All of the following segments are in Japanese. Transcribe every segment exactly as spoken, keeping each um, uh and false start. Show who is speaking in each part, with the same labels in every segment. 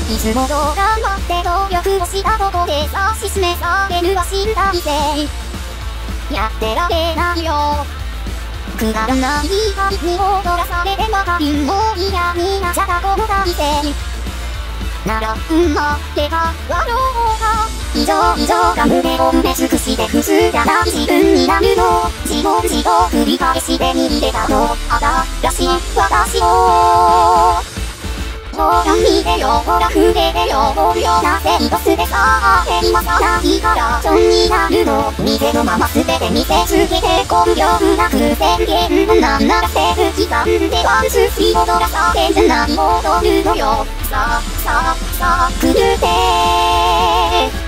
Speaker 1: いつも動画待って努力をしたとこで指し示されるは身体性。やってられないよ。くだらない旅に踊らされてばかりもう嫌になっちゃったこの体勢。ならうんまで変わろうか。以上以上が胸を埋め尽くして普通じゃない自分になるの。自問自答繰り返して逃げたの新しい私を。ほら見てよほら触れてよおるようなセントスでさあ今さないからチョンになるの。店のまま全て見せつけて根拠なく宣言なんならセーフ刻んでワンツースリー踊らされて何も踊るのよ。さあさあさあ狂って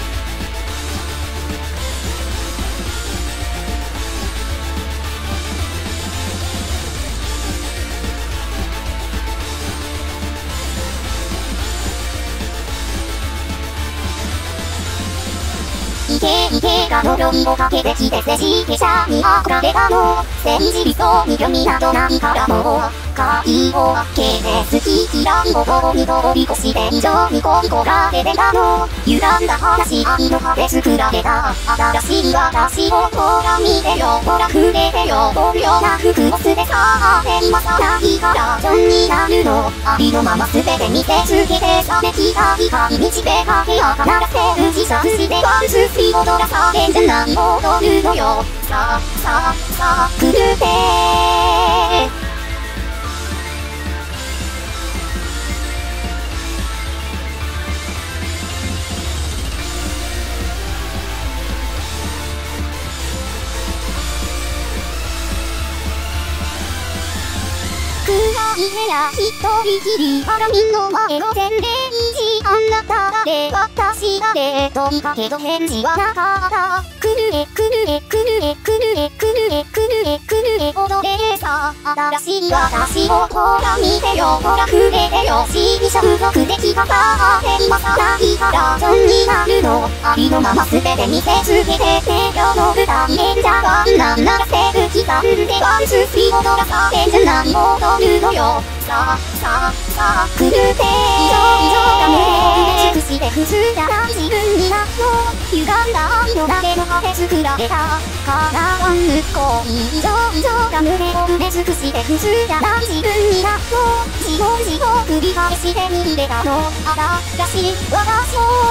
Speaker 1: いけいけがの論をかけてきて政治下車に憧れたの。戦時理想に興味などないからもう会を開けて好き嫌いを棒に通り越して以上にこんこが出てたの。歪んだ話愛の葉で作られた新しい私をほら見てよほら触れてよおるような服を捨てさあ今さないからチョンになるの。ありのまま全て見せつけて冷めきた光に導かけや必ず自殺してワンツースリー踊らされて何も踊るのよ。さあさあさあ狂って暗い部屋一人きり鏡の前の前例にあんなた誰私誰と見たけど返事はなかった。くるえくるえくるえくるえくるえくるえくるえ踊れさ新しい私をほら見てよほら触れてよ指揮者付属できたさ今さないからチョンになるの。ありのまま全て見せつけて提供の歌に演者はなんならセーフ刻んでワンツースリー踊らされて何も踊るのよ。さあさあさあ狂って以上以上が胸を埋め尽くして普通じゃない自分になるの。歪んだ愛の誰の葉で作られた叶わぬ恋。以上以上が胸を埋め尽くして普通じゃない自分になるの。自問自答繰り返して逃げたの新しい私を。